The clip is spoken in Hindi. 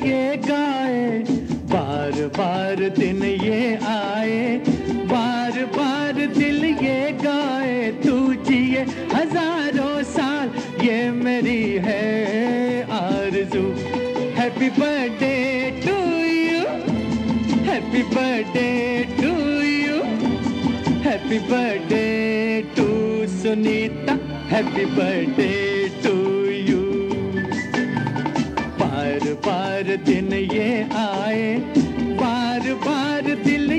ये गाए, बार बार दिन ये आए, बार बार दिल ये गाए, तू जिए हजारों साल, ये मेरी है आरज़ू। Happy birthday to you, happy birthday to you, happy birthday to Sunita, happy birthday to you. बार बार दिन ये आए, बार बार दिल